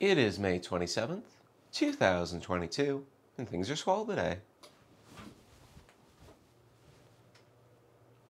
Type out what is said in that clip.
It is May 27th, 2022, and things are swell today.